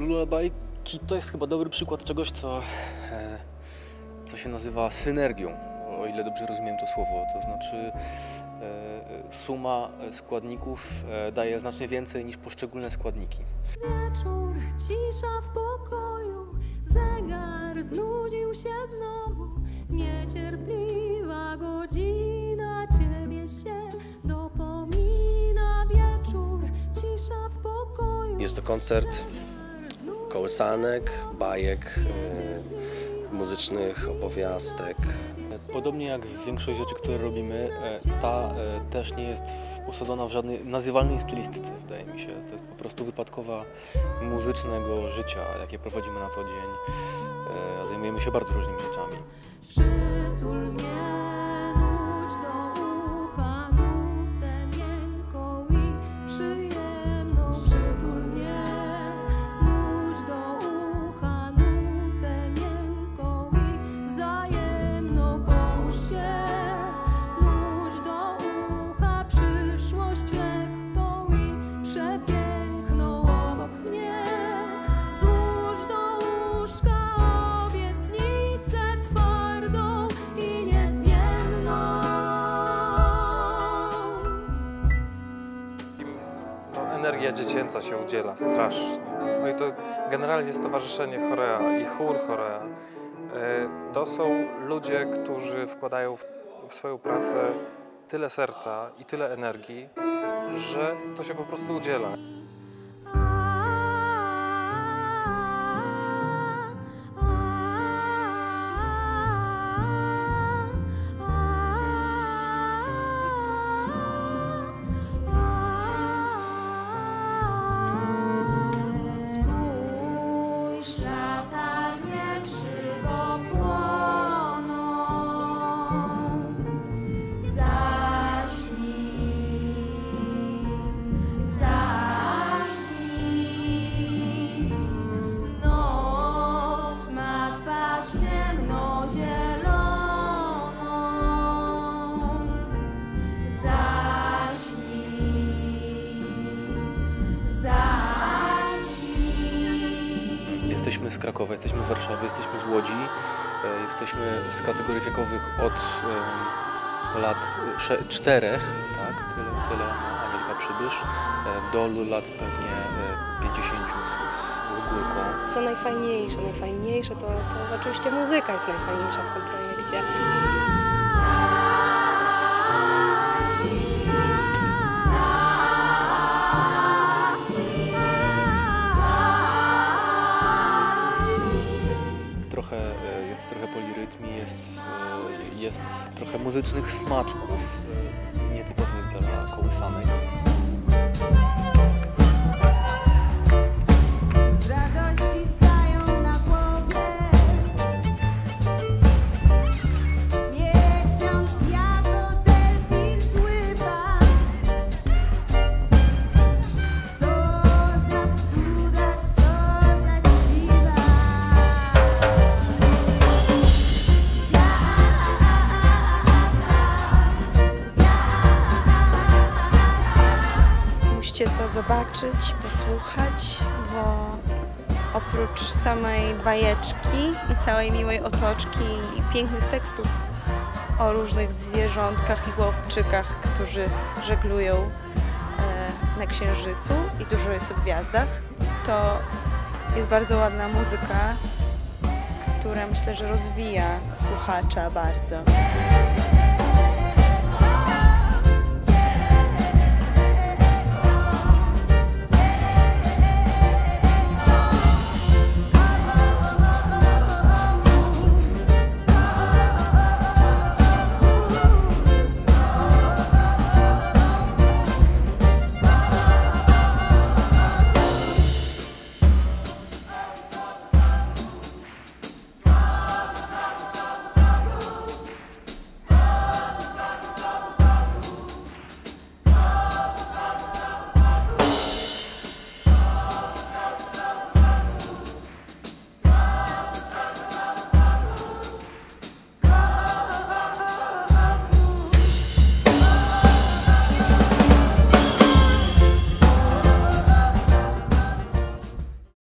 Lullabyki to jest chyba dobry przykład czegoś, co się nazywa synergią, o ile dobrze rozumiem to słowo. To znaczy suma składników daje znacznie więcej niż poszczególne składniki. Wieczór, cisza w pokoju, zegar znudził się znowu, niecierpliwa godzina ciebie się dopomina. Wieczór, cisza w pokoju. Jest to koncert kołysanek, bajek, muzycznych opowiastek. Podobnie jak większość rzeczy, które robimy, ta też nie jest osadzona w żadnej nazywalnej stylistyce, wydaje mi się. To jest po prostu wypadkowa muzycznego życia, jakie prowadzimy na co dzień. Zajmujemy się bardzo różnymi rzeczami. Przytul mnie, nudź do ucha nutę miękką i przyjemną. Przytul mnie, nudź do ucha nutę miękką i wzajemną. Połóż się, nudź do ucha przyszłość lekką i przepiękną obok mnie. Złóż do łóżka obietnicę twardą i niezmienną. Energia dziecięca się udziela strasznie. No i to generalnie Stowarzyszenie Chorea i chór Chorea to są ludzie, którzy wkładają w swoją pracę tyle serca i tyle energii, że to się po prostu udziela. Spójrz, latarnie krzywo płoną. Zaśnij, zaśnij. Noc ma twarz ciemnozieloną. Zaśnij, zaśnij. Jesteśmy z Krakowa, jesteśmy z Warszawy, jesteśmy z Łodzi. Jesteśmy z kategorii wiekowych od lat 4, tak, tyle ma Angelika Przybysz, do lat pewnie 50 z górką. To najfajniejsze to oczywiście muzyka jest najfajniejsza w tym projekcie. Jest trochę polirytmii, jest trochę muzycznych smaczków, nietypowych dla kołysanek. Z radości stają na głowie. Miesiąc jako delfin pływa. Co za cuda, co za dziwa. Musicie to zobaczyć, posłuchać, bo oprócz samej bajeczki i całej miłej otoczki i pięknych tekstów o różnych zwierzątkach i chłopczykach, którzy żeglują na Księżycu i dużo jest o gwiazdach, to jest bardzo ładna muzyka, która myślę, że rozwija słuchacza bardzo.